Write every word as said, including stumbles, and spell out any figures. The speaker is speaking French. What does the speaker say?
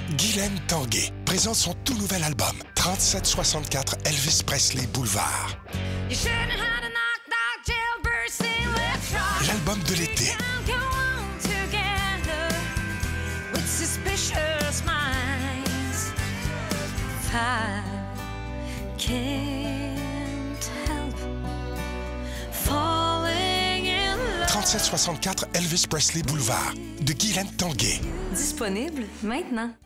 Guylaine Tanguay présente son tout nouvel album trente-sept soixante-quatre Elvis Presley Boulevard. L'album de l'été. trente-sept soixante-quatre Elvis Presley Boulevard de Guylaine Tanguay. Disponible maintenant.